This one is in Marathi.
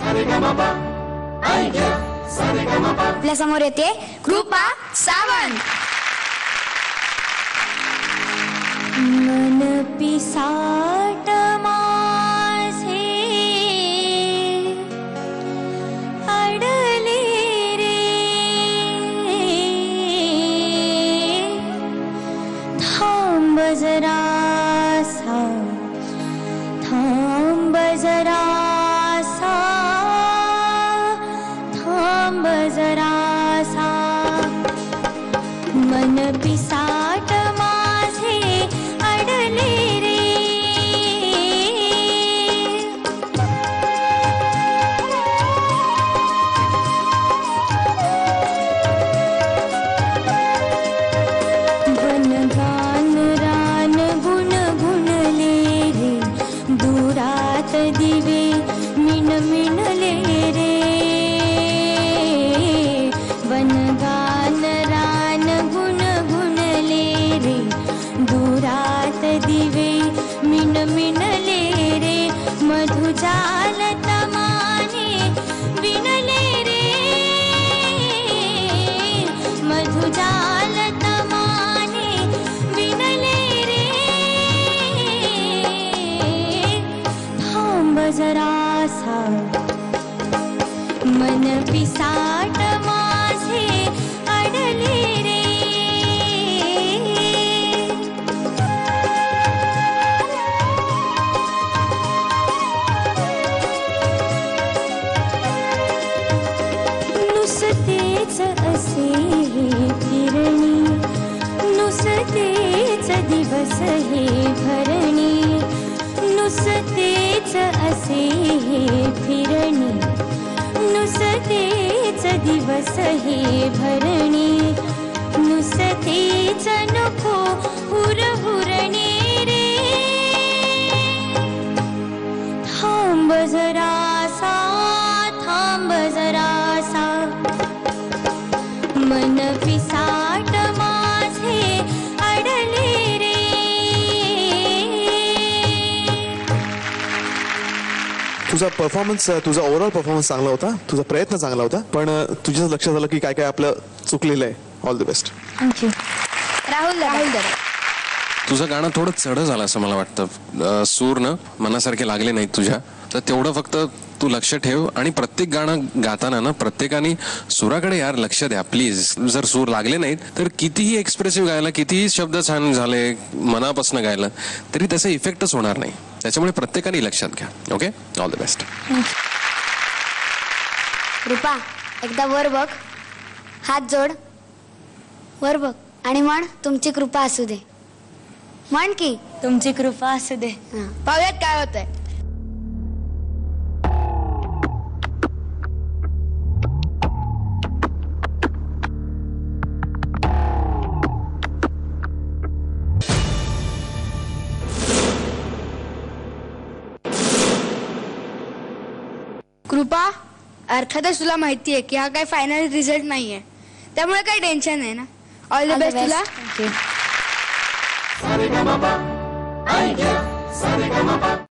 आपल्या समोर येते कृपा सावंत. मन पिसाट माझे अडले रे, थांब जरासा, थांब जरासा, थांब जरासा. मन पिसाट माझे अडले रे, वनगान रान गुण गुणले रे, दुरात दिवे मिन मिनले रे. वनगान रान गुण गुणले रे, दुरात दिवे मिन मिनले रे. मधुजाल तमाने विणले रे, मधुजाल तमाने विणले रे. थांब जरासा, मन पिसाट माझे अडले रे. नुसतेच असे हे फिरणी, नुसतेच दिवस हे भरणी, नुसतेच असे हे फिरणी, नुसतेच दिवस हे भरणी. नुसतेच नको हुरहुरणे रे, थांब जरासा, थांब जरासा. मन पिसाट माझे अडले रे. तुझा परफॉर्मन्स, तुझा ओव्हरऑल परफॉर्मन्स चांगला होता, तुझा प्रयत्न चांगला होता, पण तुझ्या लक्षात आलं की काय काय आपलं चुकलेलं आहे. All the best. Thank you. Rahul दादा, तुझं गाणं थोडं चढ झालं असं मला वाटतं. सूर ना मनासारखे लागले नाहीत तुझ्या, तर तेवढं फक्त तू लक्ष ठेव. आणि प्रत्येक गाणं गाताना ना प्रत्येकाने सुराकडे यार लक्ष द्या प्लीज. जर सूर लागले नाहीत तर कितीही एक्सप्रेसिव्ह गायला, कितीही शब्द छान झाले मनापासून गायलं तरी त्याचा इफेक्टच होणार नाही. त्याच्यामुळे प्रत्येकाने लक्षात घ्या. Okay, all the best. कृपा एकदा वर बघ, हात जोड, वर बघ आणि म्हण तुमची कृपा असू दे. म्हण की तुमची कृपा असू दे. पाहूयात काय होतंय. कृपा, अर्थातच तुला माहिती आहे की हा काही फायनल रिझल्ट नाहीये, त्यामुळे काही टेन्शन नाही ना. ऑल द बेस्ट तुला. थँक्यू.